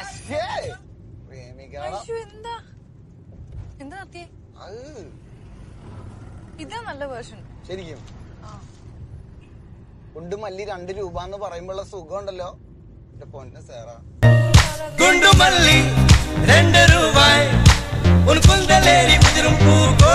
ഇതാ നല്ല വേർഷൻ ശരിക്കും. ഗുണ്ടുമല്ലി 2 രൂപ എന്ന് പറയുമ്പോഴുള്ള സുഖം ഉണ്ടല്ലോ എന്റെ പൊന്ന സേറാ. ഗുണ്ടുമല്ലി 2 രൂപ.